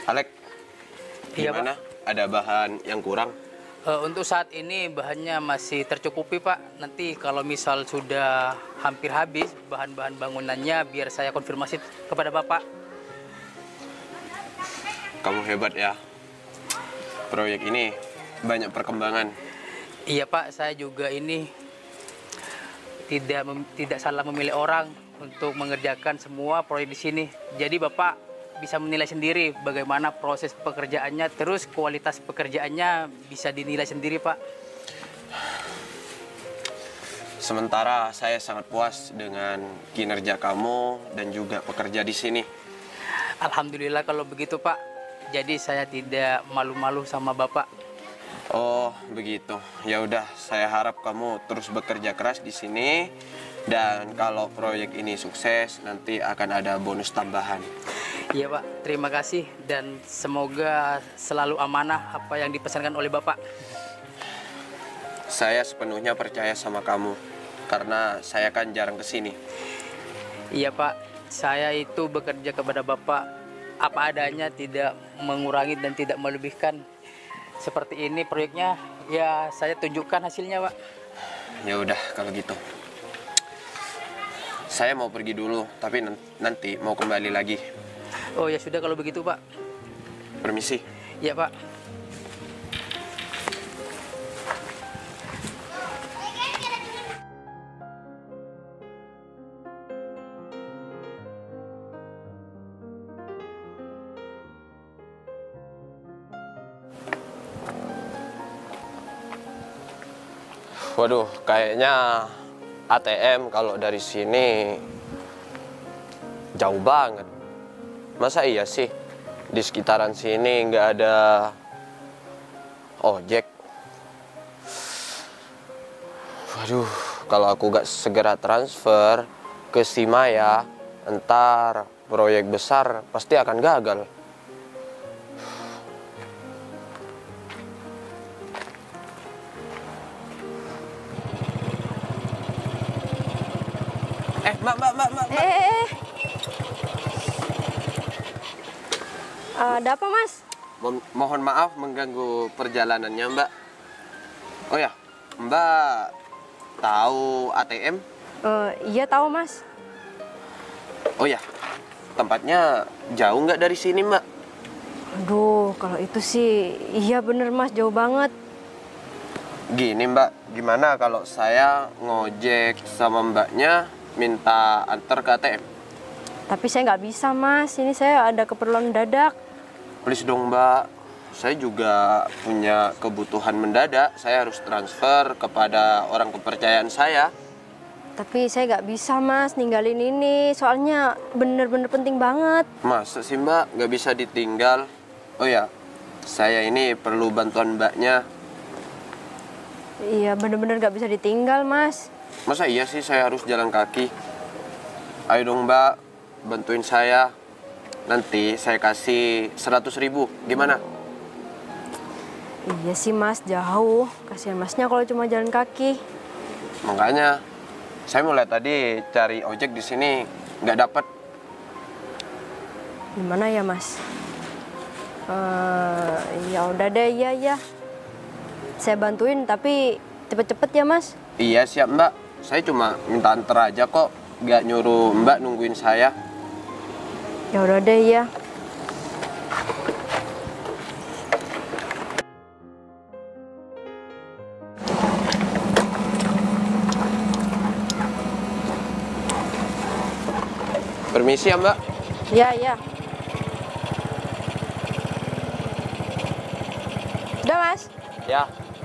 Alek, Iya, gimana? Ada bahan yang kurang? Untuk saat ini bahannya masih tercukupi, Pak. Nanti kalau misal sudah hampir habis bahan-bahan bangunannya, biar saya konfirmasi kepada Bapak. Kamu hebat ya. Proyek ini banyak perkembangan. Iya, Pak. Saya juga ini tidak salah memilih orang untuk mengerjakan semua proyek di sini. Jadi Bapak bisa menilai sendiri bagaimana proses pekerjaannya, terus kualitas pekerjaannya bisa dinilai sendiri, Pak. Sementara saya sangat puas dengan kinerja kamu dan juga pekerja di sini. Alhamdulillah kalau begitu, Pak. Jadi saya tidak malu-malu sama Bapak. Oh, begitu. Ya udah, saya harap kamu terus bekerja keras di sini dan kalau proyek ini sukses nanti akan ada bonus tambahan. Iya, Pak. Terima kasih dan semoga selalu amanah apa yang dipesankan oleh Bapak. Saya sepenuhnya percaya sama kamu karena saya kan jarang kesini. Iya, Pak. Saya itu bekerja kepada Bapak apa adanya, tidak mengurangi dan tidak melebihkan. Seperti ini proyeknya, ya saya tunjukkan hasilnya, Pak. Ya udah kalau gitu. Saya mau pergi dulu, tapi nanti mau kembali lagi. Oh ya sudah kalau begitu, Pak. Permisi. Ya, Pak. Waduh, kayaknya ATM kalau dari sini jauh banget. Masa iya sih di sekitaran sini nggak ada ojek? Waduh, kalau aku nggak segera transfer ke Simaya, entar proyek besar pasti akan gagal. Mbak. Ada apa, Mas? Mohon maaf mengganggu perjalanannya, Mbak. Oh ya, Mbak tahu ATM? Iya tahu, Mas. Oh ya, tempatnya jauh nggak dari sini, Mbak? Aduh, kalau itu sih iya bener, Mas, jauh banget. Gini, Mbak, gimana kalau saya ngojek sama Mbaknya minta antar ke ATM? Tapi saya nggak bisa, Mas. Ini saya ada keperluan mendadak. Please dong, Mbak. Saya juga punya kebutuhan mendadak. Saya harus transfer kepada orang kepercayaan saya. Tapi saya nggak bisa, Mas, ninggalin ini. Soalnya bener-bener penting banget. Masa sih, Mbak, nggak bisa ditinggal? Oh ya, saya ini perlu bantuan Mbaknya. Iya, bener-bener nggak bisa ditinggal, Mas. Masa iya sih saya harus jalan kaki? Ayo dong, Mbak, bantuin saya. Nanti saya kasih 100.000. Gimana? Iya sih, Mas, jauh. Kasihan Masnya kalau cuma jalan kaki. Makanya saya mulai tadi cari ojek di sini nggak dapat. Gimana ya, Mas? Ya udah deh, iya. Saya bantuin, tapi cepet-cepet ya, Mas. Iya, siap, Mbak. Saya cuma minta antar aja kok, nggak nyuruh Mbak nungguin saya. Ya udah deh, ya. Permisi ya, Mbak. Ya. Udah, Mas. Ya.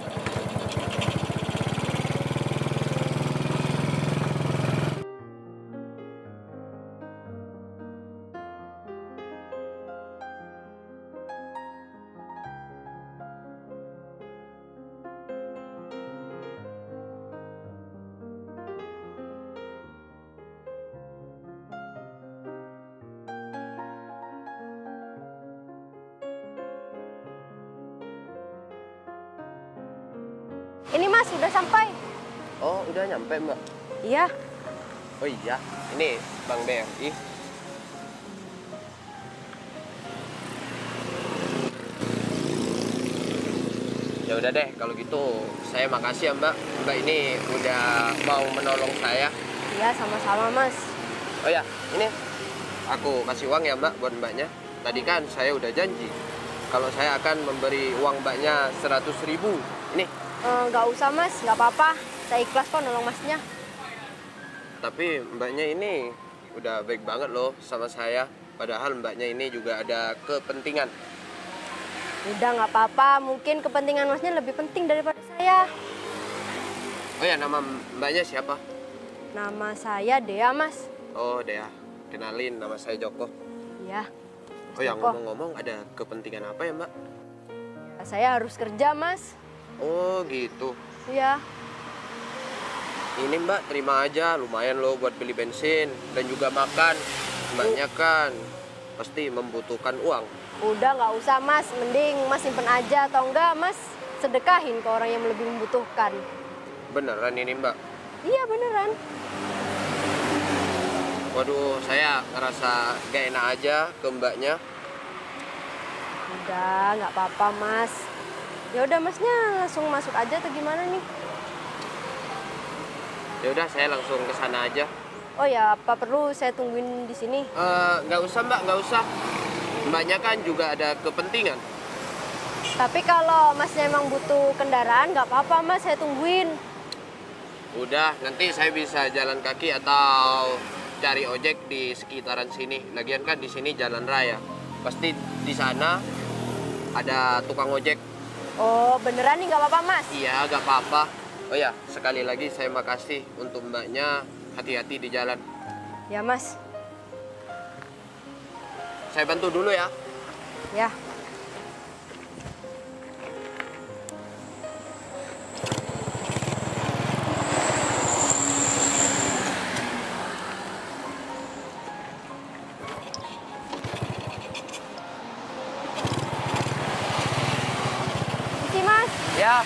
Ini, Mas, udah sampai. Oh, udah nyampe, Mbak. Iya. Oh iya, ini Bank BRI. Ya udah deh, kalau gitu saya makasih ya Mbak. Mbak ini udah mau menolong saya. Iya, sama-sama Mas. Oh ya, ini aku kasih uang ya Mbak buat Mbaknya. Tadi kan saya udah janji kalau saya akan memberi uang Mbaknya 100.000. Ini. Nggak usah Mas, nggak apa-apa. Saya ikhlas kok nolong Masnya. Tapi Mbaknya ini udah baik banget loh sama saya. Padahal Mbaknya ini juga ada kepentingan. Udah nggak apa-apa, mungkin kepentingan Masnya lebih penting daripada saya. Oh ya, nama Mbaknya siapa? Nama saya Dea Mas. Oh Dea, kenalin nama saya Joko. Iya. Oh ya, Joko. ngomong-ngomong ada kepentingan apa ya Mbak? Saya harus kerja Mas. Oh gitu. Iya. Ini Mbak terima aja, lumayan loh buat beli bensin dan juga makan. Mbaknya kan pasti membutuhkan uang. Udah nggak usah Mas, mending Mas simpen aja atau enggak Mas sedekahin ke orang yang lebih membutuhkan. Beneran ini Mbak? Iya beneran. Waduh, saya ngerasa gak enak aja ke Mbaknya. Udah nggak apa-apa Mas. Ya udah Masnya langsung masuk aja atau gimana nih? Ya udah, saya langsung ke sana aja. Oh ya, apa perlu saya tungguin di sini? Nggak usah Mbak, nggak usah. Mbaknya kan juga ada kepentingan. Tapi kalau Masnya emang butuh kendaraan, nggak apa-apa Mas, saya tungguin. Udah, nanti saya bisa jalan kaki atau cari ojek di sekitaran sini. Lagian kan di sini jalan raya. Pasti di sana ada tukang ojek. Oh beneran nih nggak apa-apa Mas? Iya, nggak apa-apa. Oh ya, sekali lagi saya makasih untuk Mbaknya. Hati-hati di jalan. Ya Mas. Saya bantu dulu ya. Ya. Isi Mas. Ya.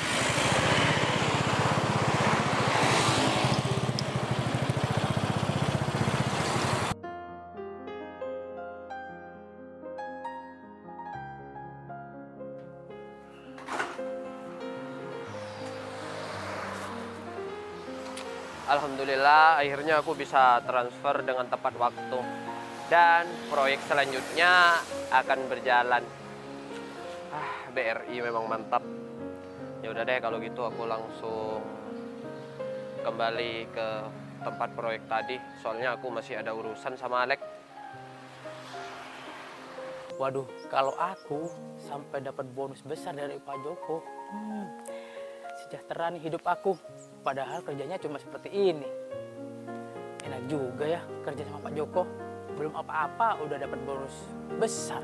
Alhamdulillah, akhirnya aku bisa transfer dengan tepat waktu. Dan proyek selanjutnya akan berjalan. BRI memang mantap. Ya udah deh, kalau gitu aku langsung kembali ke tempat proyek tadi. Soalnya aku masih ada urusan sama Alex. Waduh, kalau aku sampai dapat bonus besar dari Pak Joko, sejahtera nih hidup aku. Padahal kerjanya cuma seperti ini. Enak juga ya kerja sama Pak Joko. Belum apa-apa udah dapat bonus besar.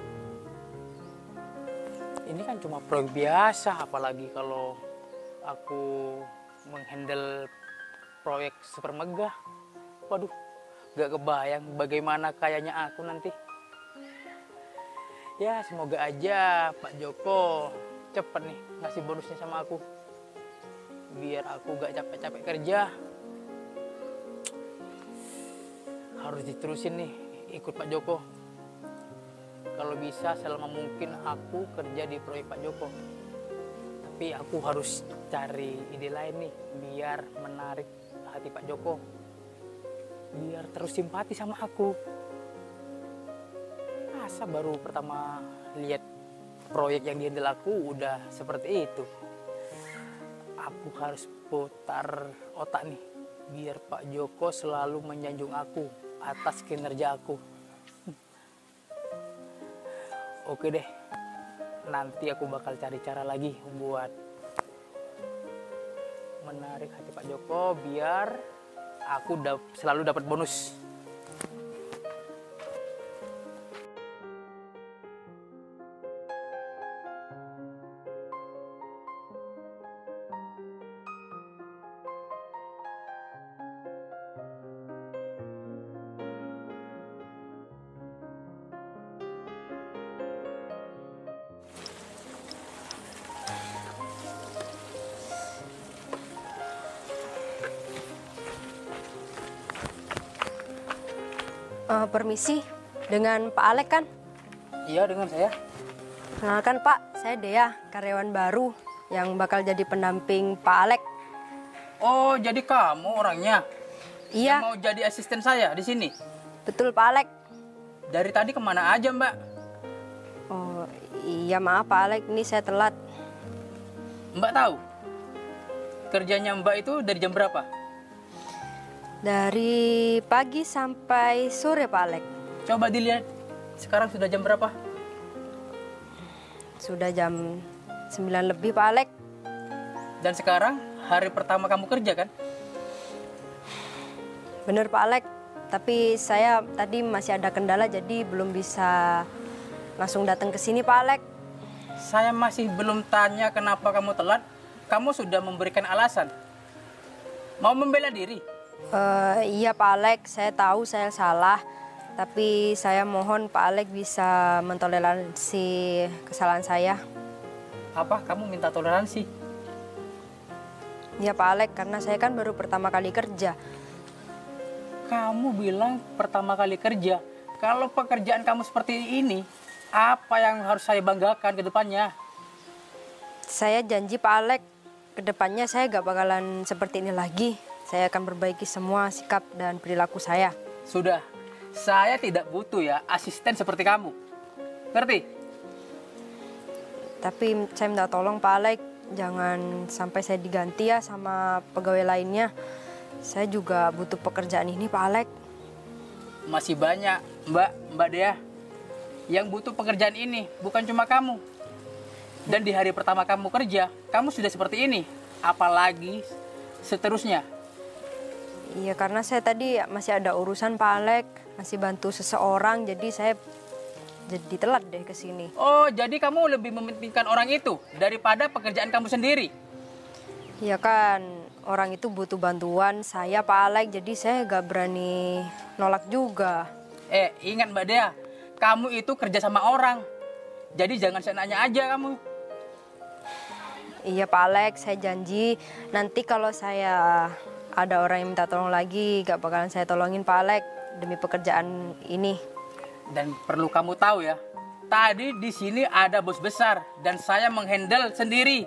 Ini kan cuma proyek biasa, apalagi kalau aku menghandle proyek super megah. Waduh, gak kebayang bagaimana kayaknya aku nanti. Ya semoga aja Pak Joko cepet nih ngasih bonusnya sama aku. Biar aku gak capek-capek kerja. Harus diterusin nih ikut Pak Joko. Kalau bisa selama mungkin aku kerja di proyek Pak Joko. Tapi aku harus cari ide lain nih biar menarik hati Pak Joko. Biar terus simpati sama aku. Masa baru pertama lihat proyek yang dihandle aku udah seperti itu. Aku harus putar otak nih biar Pak Joko selalu menyanjung aku atas kinerja aku. Oke deh, nanti aku bakal cari cara lagi buat menarik hati Pak Joko biar aku selalu dapat bonus. Permisi, dengan Pak Alek kan? Iya dengan saya. Kenalkan Pak, saya Dea, karyawan baru. yang bakal jadi pendamping Pak Alek. Oh, jadi kamu orangnya Iya, yang mau jadi asisten saya di sini? betul Pak Alek. Dari tadi kemana aja, Mbak? Oh, iya maaf Pak Alek, ini saya telat. Mbak tahu kerjanya Mbak itu dari jam berapa? Dari pagi sampai sore Pak Alek. Coba dilihat. Sekarang sudah jam berapa? Sudah jam 9 lebih Pak Alek. Dan sekarang hari pertama kamu kerja kan? Bener Pak Alek, tapi saya tadi masih ada kendala jadi belum bisa langsung datang ke sini Pak Alek. Saya masih belum tanya kenapa kamu telat. Kamu sudah memberikan alasan. Mau membela diri? Iya Pak Alek, saya tahu saya salah. Tapi saya mohon Pak Alek bisa mentoleransi kesalahan saya. Apa kamu minta toleransi? Iya Pak Alek, karena saya kan baru pertama kali kerja. Kamu bilang pertama kali kerja. Kalau pekerjaan kamu seperti ini, apa yang harus saya banggakan ke depannya? Saya janji Pak Alek, kedepannya saya gak bakalan seperti ini lagi. Saya akan perbaiki semua sikap dan perilaku saya. Sudah, saya tidak butuh ya asisten seperti kamu. Ngerti? Tapi saya minta tolong Pak Alek, jangan sampai saya diganti ya sama pegawai lainnya. Saya juga butuh pekerjaan ini Pak Alek. Masih banyak, Mbak Dea, yang butuh pekerjaan ini, bukan cuma kamu. Dan di hari pertama kamu kerja, kamu sudah seperti ini. Apalagi seterusnya. Iya, karena saya tadi masih ada urusan Pak Alek, masih bantu seseorang, jadi saya jadi telat deh ke sini. Oh, jadi kamu lebih mementingkan orang itu daripada pekerjaan kamu sendiri? Iya kan, orang itu butuh bantuan saya Pak Alek, jadi saya gak berani nolak juga. Ingat Mbak Dea, kamu itu kerja sama orang. Jadi jangan seenaknya aja kamu. Iya Pak Alek, saya janji nanti kalau saya ada orang yang minta tolong lagi, gak bakalan saya tolongin Pak Alek demi pekerjaan ini. Dan perlu kamu tahu ya, tadi di sini ada bos besar dan saya menghandle sendiri.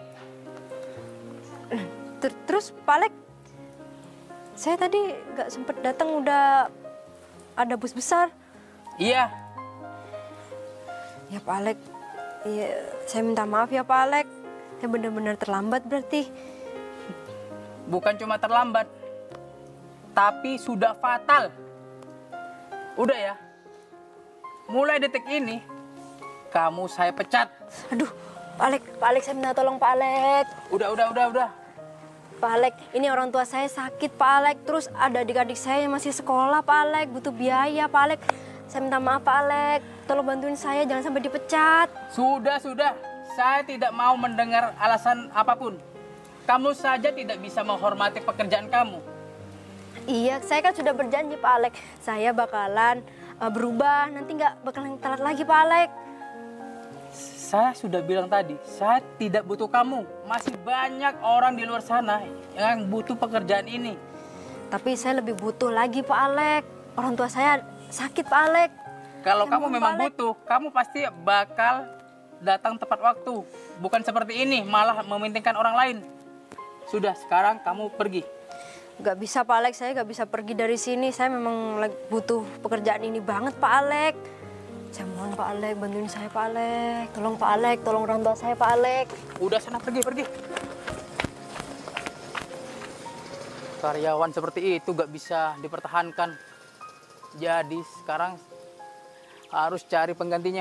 Terus Pak Alek, saya tadi gak sempet datang udah ada bos besar. Iya, Ya Pak Alek, ya, saya minta maaf ya Pak Alek, saya benar-benar terlambat berarti. bukan cuma terlambat, tapi sudah fatal. Udah ya, mulai detik ini, kamu saya pecat. Aduh, Pak Alek saya minta tolong Pak Alek. Udah. Pak Alek, ini orang tua saya sakit Pak Alek, terus ada adik-adik saya yang masih sekolah Pak Alek, butuh biaya Pak Alek. Saya minta maaf Pak Alek, tolong bantuin saya jangan sampai dipecat. Sudah. Saya tidak mau mendengar alasan apapun. Kamu saja tidak bisa menghormati pekerjaan kamu. Iya, saya kan sudah berjanji Pak Alek, saya bakalan berubah, nanti nggak bakalan telat lagi Pak Alek. Saya sudah bilang tadi, saya tidak butuh kamu. Masih banyak orang di luar sana yang butuh pekerjaan ini. Tapi saya lebih butuh lagi Pak Alek, orang tua saya sakit Pak Alek. Kalau Saya kamu mohon, memang Pak Alek. butuh, kamu pasti bakal datang tepat waktu. Bukan seperti ini, malah mementingkan orang lain. Sudah, sekarang kamu pergi. Gak bisa Pak Alek, saya gak bisa pergi dari sini. Saya memang butuh pekerjaan ini banget Pak Alek. Saya mohon Pak Alek, bantuin saya Pak Alek. Tolong Pak Alek, tolong orang tua saya Pak Alek. Udah sana pergi. Karyawan seperti itu gak bisa dipertahankan. Jadi sekarang harus cari penggantinya.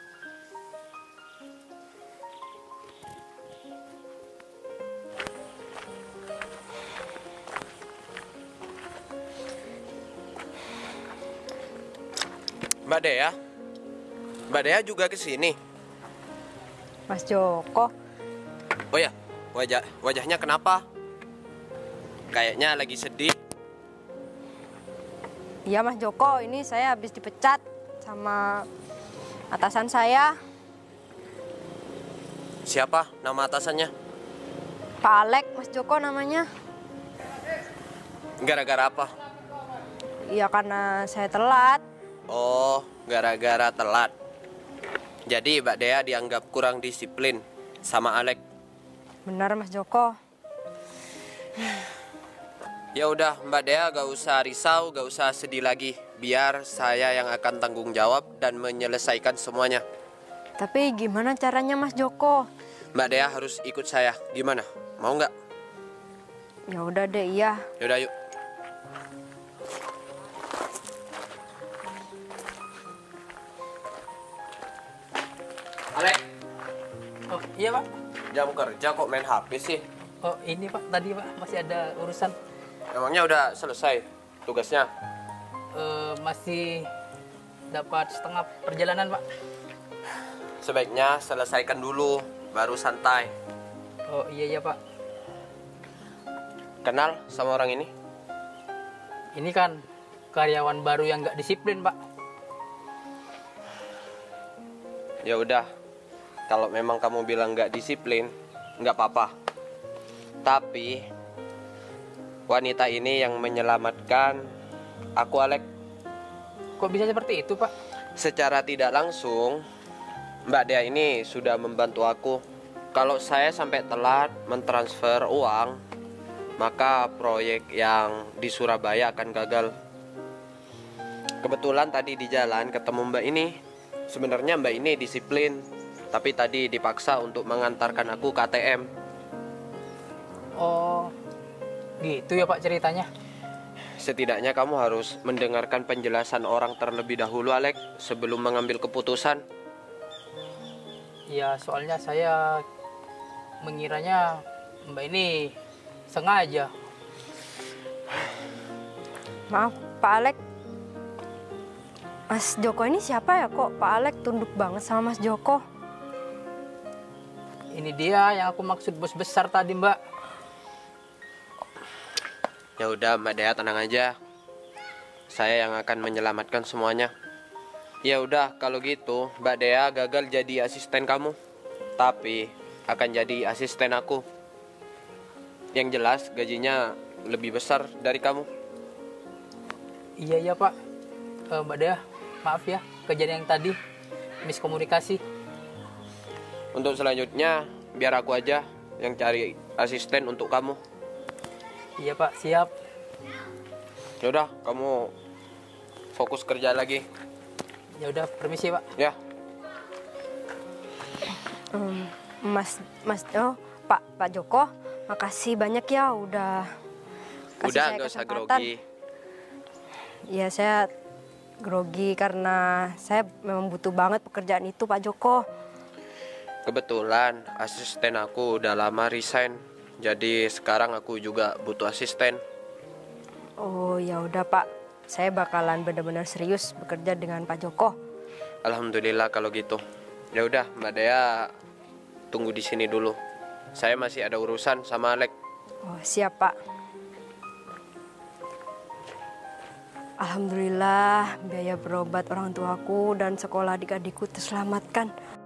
Mbak Dea juga ke sini. Mas Joko, Oh ya, wajahnya kenapa? Kayaknya lagi sedih. iya Mas Joko, ini saya habis dipecat sama atasan saya. Siapa nama atasannya? Pak Alek, Mas Joko namanya. Gara-gara apa? Iya karena saya telat. Oh, gara-gara telat. Jadi Mbak Dea dianggap kurang disiplin sama Alek. Benar Mas Joko. Ya udah Mbak Dea, gak usah risau, gak usah sedih lagi. Biar saya yang akan tanggung jawab dan menyelesaikan semuanya. Tapi gimana caranya Mas Joko? Mbak Dea harus ikut saya. Gimana? Mau nggak? Ya udah deh, iya. Yaudah yuk. Alek, Oh iya Pak. jam kerja kok main HP sih? Oh ini Pak, tadi Pak masih ada urusan. Emangnya udah selesai tugasnya? Masih dapat setengah perjalanan Pak. Sebaiknya selesaikan dulu, baru santai. Oh iya Pak. Kenal sama orang ini? Ini kan karyawan baru yang nggak disiplin Pak. Ya udah, kalau memang kamu bilang nggak disiplin, nggak apa-apa. Tapi wanita ini yang menyelamatkan aku, Alek. Kok bisa seperti itu Pak? Secara tidak langsung, Mbak Dea ini sudah membantu aku. Kalau saya sampai telat mentransfer uang, maka proyek yang di Surabaya akan gagal. Kebetulan tadi di jalan ketemu Mbak ini. Sebenarnya Mbak ini disiplin, tapi tadi dipaksa untuk mengantarkan aku ke ATM. Oh gitu ya Pak ceritanya. Setidaknya kamu harus mendengarkan penjelasan orang terlebih dahulu, Alek, sebelum mengambil keputusan. Ya soalnya saya mengiranya Mbak ini sengaja. Maaf Pak Alek. Mas Joko ini siapa ya kok Pak Alek tunduk banget sama Mas Joko? Ini dia yang aku maksud bos besar tadi Mbak. Ya udah Mbak Dea, tenang aja. Saya yang akan menyelamatkan semuanya. Ya udah kalau gitu Mbak Dea gagal jadi asisten kamu, tapi akan jadi asisten aku. Yang jelas gajinya lebih besar dari kamu. Iya Pak. Mbak Dea, maaf ya kejadian yang tadi miskomunikasi. Untuk selanjutnya biar aku aja yang cari asisten untuk kamu. Iya Pak, siap. Ya udah, kamu fokus kerja lagi. Ya udah, permisi Pak. Ya. Pak Joko, makasih banyak ya udah kasih Udah, saya nggak usah kesempatan. grogi. Ya saya grogi karena saya memang butuh banget pekerjaan itu Pak Joko. Kebetulan asisten aku udah lama resign, jadi sekarang aku juga butuh asisten. Oh ya udah Pak, saya bakalan benar-benar serius bekerja dengan Pak Joko. Alhamdulillah kalau gitu. Ya udah, Mbak Dea tunggu di sini dulu. Saya masih ada urusan sama Alek. Oh siap Pak. Alhamdulillah biaya berobat orang tuaku dan sekolah adik-adikku terselamatkan.